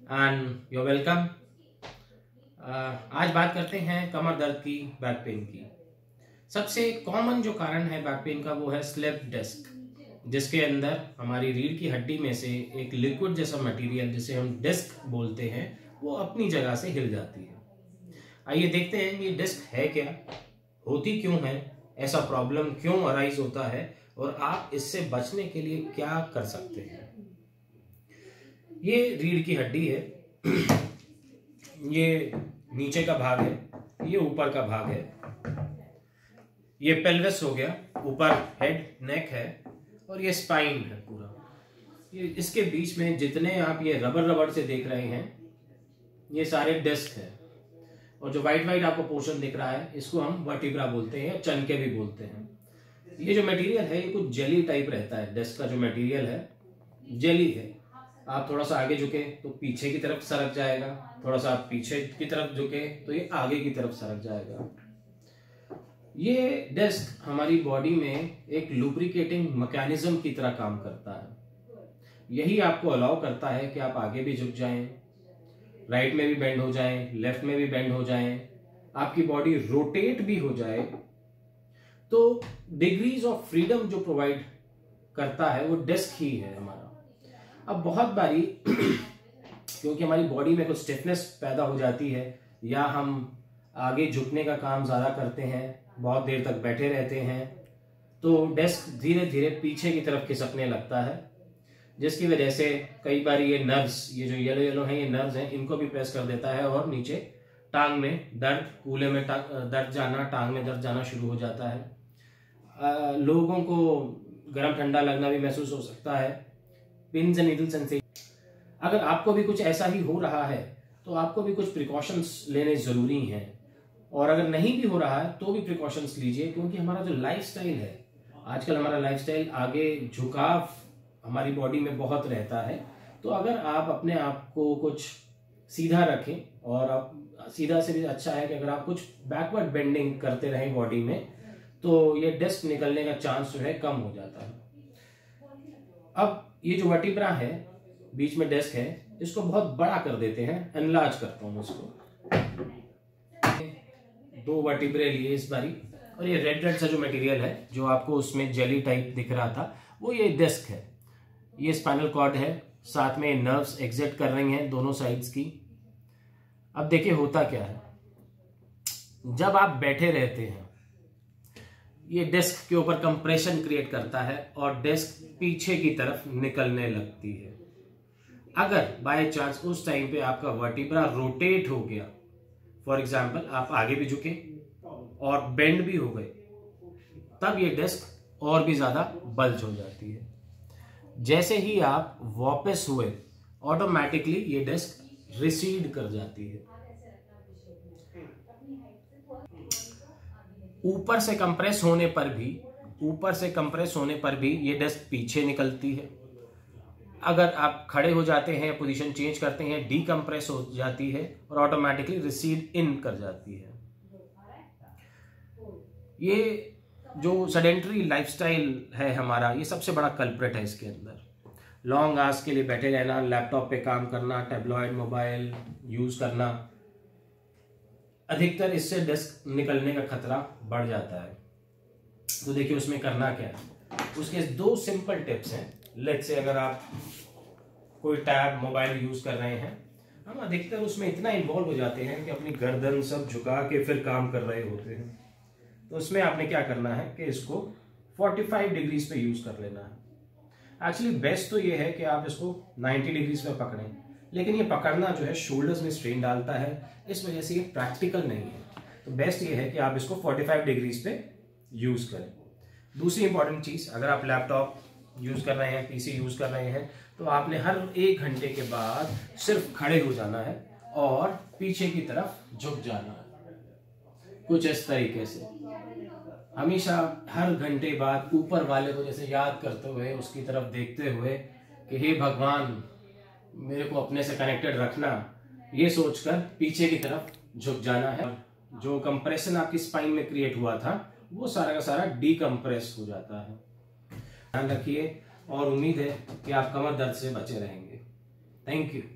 And you welcome. आज बात करते हैं कमर दर्द की, बैक पेन की। सबसे कॉमन जो कारण है बैक पेन का वो है स्लिप डिस्क, जिसके अंदर हमारी रीढ़ की हड्डी में से एक लिक्विड जैसा मटेरियल जिसे हम डिस्क बोलते हैं वो अपनी जगह से हिल जाती है। आइए देखते हैं ये डिस्क है क्या, होती क्यों है, ऐसा प्रॉब्लम क्यों अराइज होता है और आप इससे बचने के लिए क्या कर सकते हैं। ये रीढ़ की हड्डी है, ये नीचे का भाग है, ये ऊपर का भाग है, ये पेल्विस हो गया, ऊपर हेड नेक है और ये स्पाइन है पूरा। ये इसके बीच में जितने आप ये रबर से देख रहे हैं ये सारे डिस्क है, और जो व्हाइट आपको पोर्शन दिख रहा है इसको हम वर्टिब्रा बोलते हैं या चनके भी बोलते हैं। ये जो मटेरियल है ये कुछ जेली टाइप रहता है। डिस्क का जो मटेरियल है जेली है। आप थोड़ा सा आगे झुके तो पीछे की तरफ सरक जाएगा, थोड़ा सा आप पीछे की तरफ झुके तो ये आगे की तरफ सरक जाएगा। ये डिस्क हमारी बॉडी में एक लुब्रिकेटिंग मैकेनिज्म की तरह काम करता है। यही आपको अलाउ करता है कि आप आगे भी झुक जाएं, राइट में भी बेंड हो जाएं, लेफ्ट में भी बेंड हो जाएं, आपकी बॉडी रोटेट भी हो जाए। तो डिग्रीज ऑफ फ्रीडम जो प्रोवाइड करता है वो डिस्क ही है हमारा। अब बहुत बारी क्योंकि हमारी बॉडी में कुछ स्टिफनेस पैदा हो जाती है या हम आगे झुकने का काम ज्यादा करते हैं, बहुत देर तक बैठे रहते हैं, तो डिस्क धीरे धीरे पीछे की तरफ खिसकने लगता है, जिसकी वजह से कई बार ये नर्व्स, ये जो येलो हैं ये नर्व्स हैं, इनको भी प्रेस कर देता है और नीचे टांग में दर्द, कूल्हे में दर्द जाना, टांग में दर्द जाना शुरू हो जाता है। लोगों को गर्म ठंडा लगना भी महसूस हो सकता है। Pins and needle sensation. अगर आपको भी कुछ ऐसा ही हो रहा है तो आपको भी कुछ प्रिकॉशंस लेने जरूरी हैं, और अगर नहीं भी हो रहा है तो भी प्रिकॉशंस लीजिए, क्योंकि हमारा जो लाइफस्टाइल है आजकल, हमारा लाइफस्टाइल आगे झुकाव हमारी बॉडी में बहुत रहता है। तो अगर आप अपने आप को कुछ सीधा रखें, और आप सीधा से भी अच्छा है कि अगर आप कुछ बैकवर्ड बेंडिंग करते रहें बॉडी में, तो ये डिस्क निकलने का चांस जो है कम हो जाता है। अब ये जो वर्टिब्रा है, बीच में डिस्क है, इसको बहुत बड़ा कर देते हैं, एनलार्ज करता हूं इसको। 2 वर्टिब्रे लिए इस बारी, और ये रेड सा जो मटेरियल है जो आपको उसमें जेली टाइप दिख रहा था वो ये डिस्क है। ये स्पाइनल कॉर्ड है, साथ में नर्व्स एग्जिट कर रही हैं दोनों साइड्स की। अब देखिए होता क्या है, जब आप बैठे रहते हैं ये डिस्क के ऊपर कंप्रेशन क्रिएट करता है और डिस्क पीछे की तरफ निकलने लगती है। अगर बाय चांस उस टाइम पे आपका वर्टिब्रा रोटेट हो गया, फॉर एग्जांपल आप आगे भी झुके और बेंड भी हो गए, तब ये डिस्क और भी ज्यादा बल्ज हो जाती है। जैसे ही आप वापस हुए ऑटोमेटिकली ये डिस्क रिसीड कर जाती है। ऊपर से कंप्रेस होने पर भी ये डिस्क पीछे निकलती है। अगर आप खड़े हो जाते हैं, पोजीशन चेंज करते हैं, डीकंप्रेस हो जाती है और ऑटोमेटिकली रिसीड इन कर जाती है। ये जो सेडेंटरी लाइफस्टाइल है हमारा, ये सबसे बड़ा कल्प्रिट है इसके अंदर। लॉन्ग आवर्स के लिए बैठे रहना, लैपटॉप पे काम करना, टैबलॉइड मोबाइल यूज करना, अधिकतर इससे डिस्क निकलने का खतरा बढ़ जाता है। तो देखिए उसमें करना क्या है, उसके 2 सिंपल टिप्स हैं। लेट्स से अगर आप कोई टैब मोबाइल यूज कर रहे हैं, हम अधिकतर उसमें इतना इन्वॉल्व हो जाते हैं कि अपनी गर्दन सब झुका के फिर काम कर रहे होते हैं। तो उसमें आपने क्या करना है कि इसको 45 डिग्रीज पे यूज कर लेना है। एक्चुअली बेस्ट तो ये है कि आप इसको 90 डिग्रीज पे पकड़ें, लेकिन ये पकड़ना जो है शोल्डर्स में स्ट्रेन डालता है, इस वजह से ये प्रैक्टिकल नहीं है। तो बेस्ट ये है कि आप इसको 45 डिग्रीज पे यूज करें। दूसरी इंपॉर्टेंट चीज, अगर आप लैपटॉप यूज कर रहे हैं, पीसी यूज कर रहे हैं, तो आपने हर 1 घंटे के बाद सिर्फ खड़े हो जाना है और पीछे की तरफ झुक जाना है, कुछ इस तरीके से। हमेशा हर घंटे बाद ऊपर वाले को जैसे याद करते हुए, उसकी तरफ देखते हुए कि हे भगवान मेरे को अपने से कनेक्टेड रखना, ये सोचकर पीछे की तरफ झुक जाना है। जो कंप्रेशन आपकी स्पाइन में क्रिएट हुआ था वो सारा का सारा डीकंप्रेस हो जाता है। ध्यान रखिए, और उम्मीद है कि आप कमर दर्द से बचे रहेंगे। Thank you.